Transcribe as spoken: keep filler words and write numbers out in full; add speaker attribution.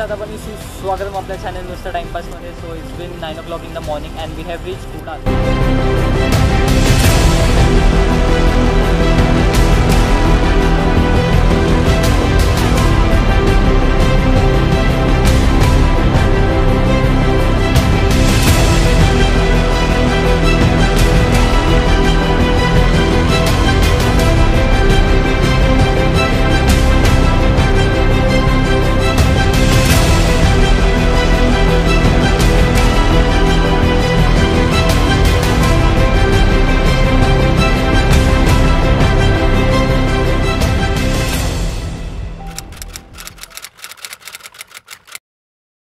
Speaker 1: आपण स्वागत आपल्या चॅनल नुसतं टाइमपासमध्ये. So it's been nine o'clock in the morning and we have reach Kudal.